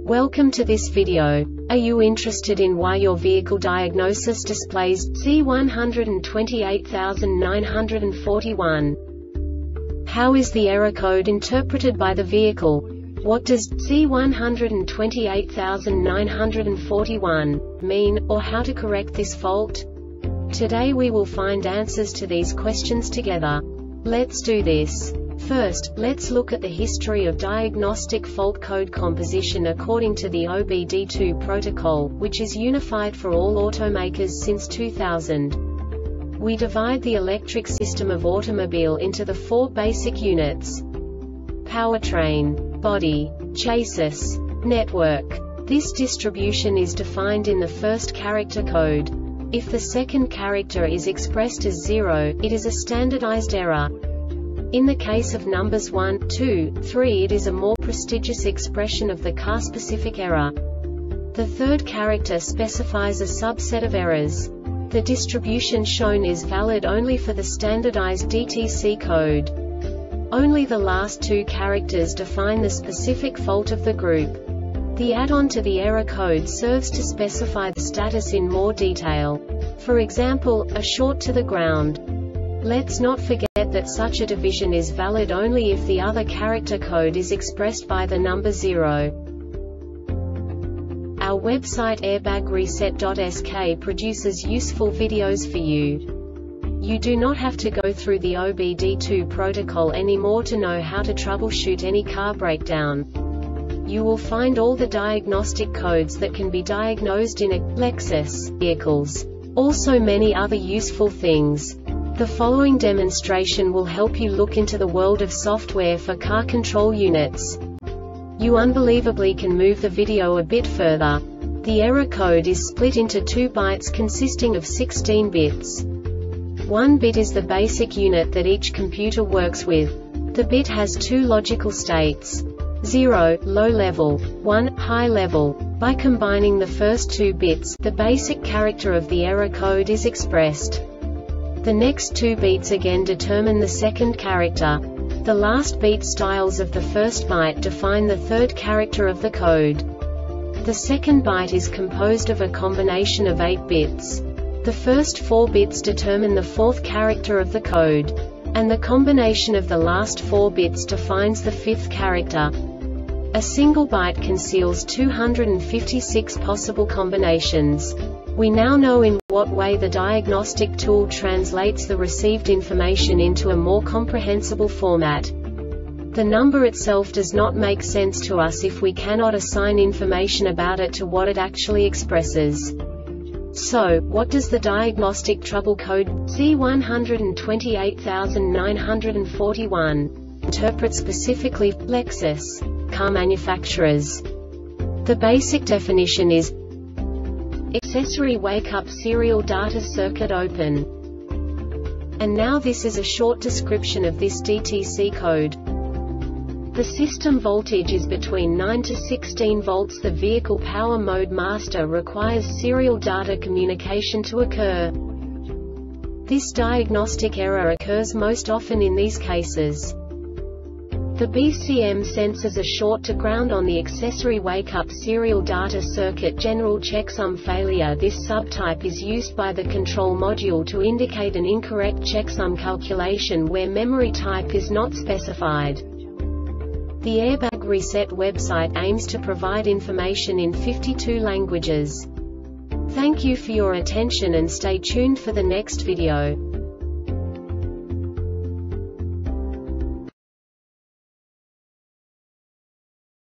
Welcome to this video. Are you interested in why your vehicle diagnosis displays C128941? How is the error code interpreted by the vehicle? What does C128941 mean, or how to correct this fault? Today we will find answers to these questions together. Let's do this. First, let's look at the history of diagnostic fault code composition according to the OBD2 protocol, which is unified for all automakers since 2000. We divide the electric system of automobile into the four basic units: powertrain, body, chassis, network. This distribution is defined in the first character code. If the second character is expressed as 0, it is a standardized error. In the case of numbers 1, 2, 3, it is a more prestigious expression of the car-specific error. The third character specifies a subset of errors. The distribution shown is valid only for the standardized DTC code. Only the last two characters define the specific fault of the group. The add-on to the error code serves to specify the status in more detail. For example, a short to the ground. Let's not forget that such a division is valid only if the other character code is expressed by the number 0. Our website airbagreset.sk produces useful videos for you. You do not have to go through the OBD2 protocol anymore to know how to troubleshoot any car breakdown. You will find all the diagnostic codes that can be diagnosed in a Lexus vehicles. Also many other useful things. The following demonstration will help you look into the world of software for car control units. You unbelievably can move the video a bit further. The error code is split into 2 bytes consisting of 16 bits. 1 bit is the basic unit that each computer works with. The bit has 2 logical states: 0, low level, 1, high level. By combining the first 2 bits, the basic character of the error code is expressed. The next 2 beats again determine the second character. The last beat styles of the first byte define the third character of the code. The second byte is composed of a combination of 8 bits. The first 4 bits determine the fourth character of the code. And the combination of the last 4 bits defines the fifth character. A single byte conceals 256 possible combinations. We now know in what way the diagnostic tool translates the received information into a more comprehensible format. The number itself does not make sense to us if we cannot assign information about it to what it actually expresses. So, what does the diagnostic trouble code C128941 interpret specifically for Lexus car manufacturers? The basic definition is accessory wake-up serial data circuit open. And now this is a short description of this DTC code. The system voltage is between 9 to 16 volts. The vehicle power mode master requires serial data communication to occur. This diagnostic error occurs most often in these cases. The BCM senses a short to ground on the accessory wake-up serial data circuit general checksum failure. This subtype is used by the control module to indicate an incorrect checksum calculation where memory type is not specified. The Airbag Reset website aims to provide information in 52 languages. Thank you for your attention and stay tuned for the next video.